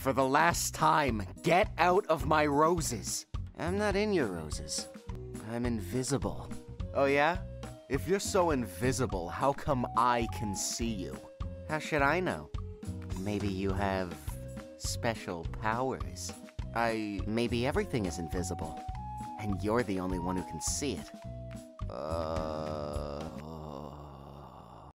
For the last time, get out of my roses. I'm not in your roses. I'm invisible. Oh yeah? If you're so invisible, how come I can see you? How should I know? Maybe you have special powers. Maybe everything is invisible, and you're the only one who can see it.